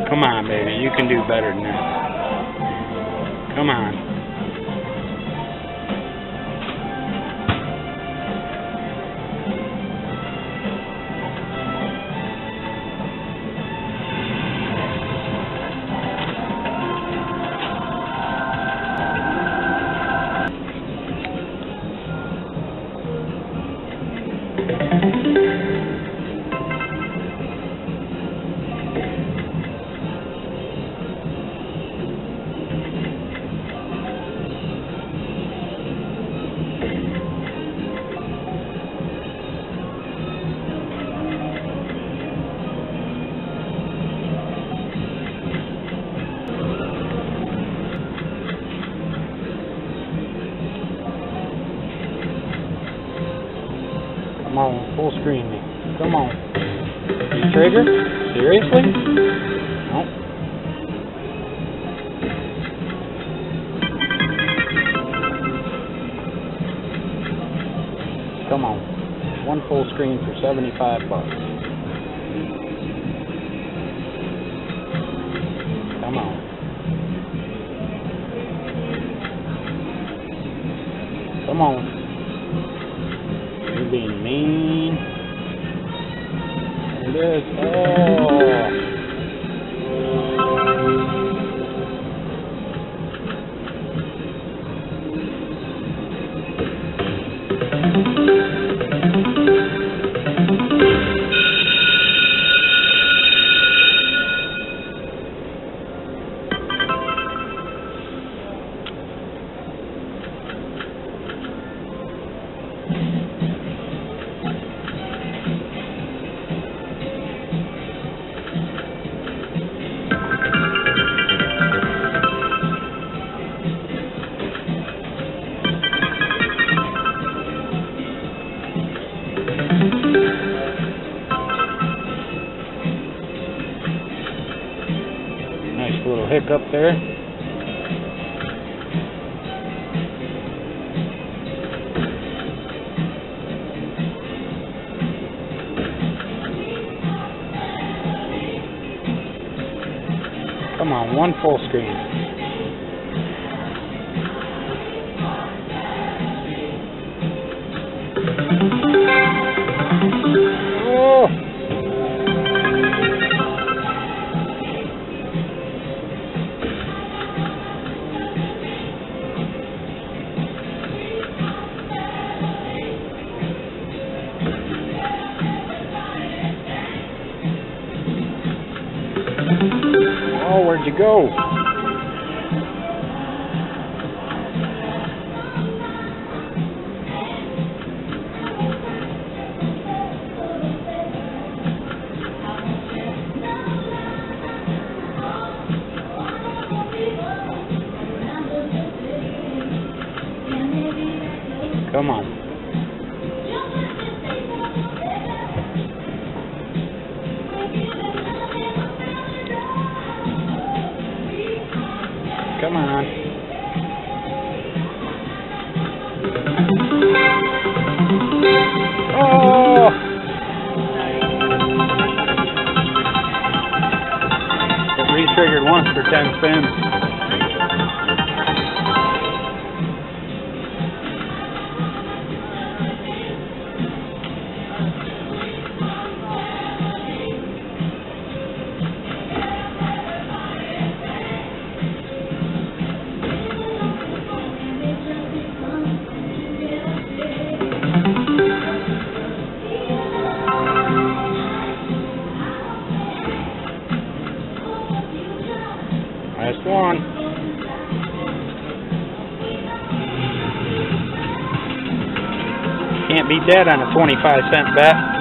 Come on, baby. You can do better than that. Come on. Come on, full screen me. Come on. You trigger? Seriously? Nope. Come on. One full screen for $75. Come on. Come on. You're being mean. There it is. Oh. Nice little hiccup there. Come on, one full screen. Oh! Oh, where'd you go? Come on. Come on. Oh! It re-triggered once for 10 spins. Last one. Can't be dead on a 25-cent bet.